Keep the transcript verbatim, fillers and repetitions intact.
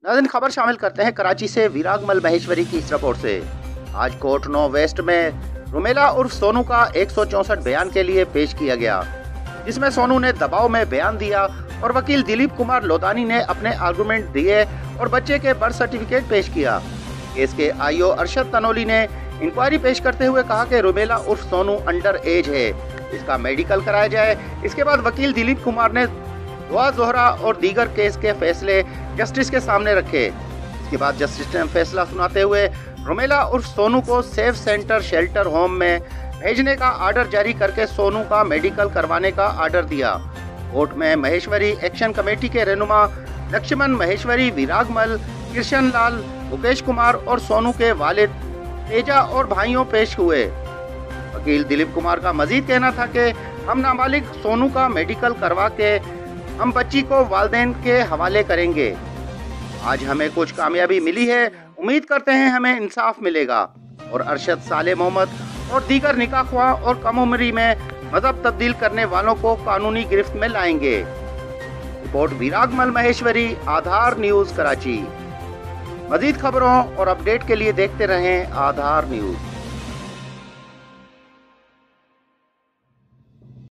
नाज़रीन, खबर शामिल करते हैं कराची से विरागमल महेश्वरी की इस रिपोर्ट से। आज कोर्ट नौ वेस्ट में रुमेला उर्फ सोनू का एक सौ चौसठ बयान के लिए पेश किया गया, जिसमें सोनू ने दबाव में बयान दिया और वकील दिलीप कुमार लोधानी ने अपने आर्गुमेंट दिए और बच्चे के बर्थ सर्टिफिकेट पेश किया। केस के आईओ अरशद तनोली ने इंक्वायरी पेश करते हुए कहा कि रुमेला उर्फ सोनू अंडर एज है, इसका मेडिकल कराया जाए। इसके बाद वकील दिलीप कुमार ने दुआ जोहरा और दीगर केस के फैसले जस्टिस के सामने रखे। इसके बाद जस्टिस ने फैसला सुनाते हुए रुमेला उर्फ सोनू को सेफ सेंटर शेल्टर होम में भेजने का आर्डर जारी करके सोनू का मेडिकल करवाने का आर्डर दिया। कोर्ट में महेश्वरी एक्शन कमेटी के रहनुमा लक्ष्मण महेश्वरी, विरागमल, कृष्ण लाल, मुकेश कुमार और सोनू के वालिद तेजा और भाइयों पेश हुए। वकील दिलीप कुमार का मजीद कहना था कि हम नाबालिग सोनू का मेडिकल करवा के हम बच्ची को वालिदैन के हवाले करेंगे। आज हमें कुछ कामयाबी मिली है, उम्मीद करते हैं हमें इंसाफ मिलेगा और अरशद साले मोहम्मद और दीगर निकाहख्वाह और कम उम्री में मजहब तब्दील करने वालों को कानूनी गिरफ्त में लाएंगे। Report Viragmal Maheshwari, Aadhaar news, Karachi. मजीद खबरों और अपडेट के लिए देखते रहें आधार न्यूज।